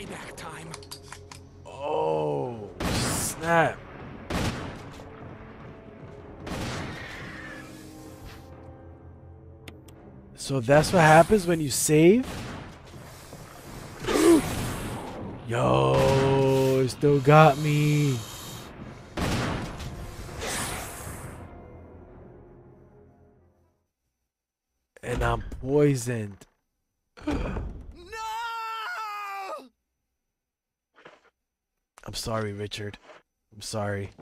Payback time. Oh, snap. So that's what happens when you save? Yo, it still got me. And I'm poisoned. No! I'm sorry, Richard. I'm sorry.